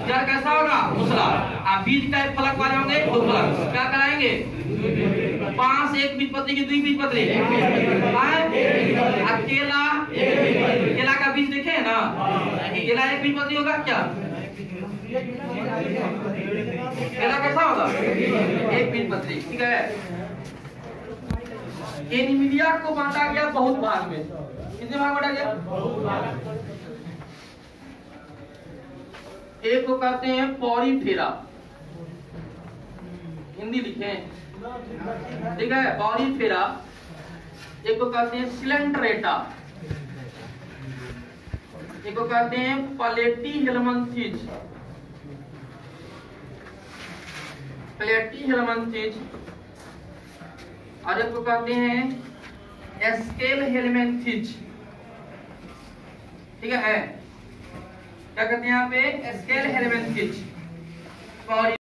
जड़ कैसा होगा? मूसला। आप बीज टाइप फलक वाले होंगे दो फलक, क्या कराएंगे? 5 एक बीजपत्री की 2 बीजपत्री। केला का बीज देखे ना, केला एक बीजपत्री होगा क्या? केला कैसा होगा? एक बीजपत्री। ठीक है। एनीमिलिया को बांटा गया बहुत भाग में। कितने भाग बांटा गया? एक को कहते हैं पॉरीफेरा, हिंदी लिखें, ठीक है, पॉरीफेरा। एक को कहते हैं सिलेंट्रेटा, एक को कहते हैं प्लेटीहेलमिन्थेस, प्लेटीहेलमिन्थेस, और एक को कहते हैं एस्केलहेलमिन्थेस। ठीक है, क्या कहते हैं यहाँ पे? एस्केलहेलमिन्थेस।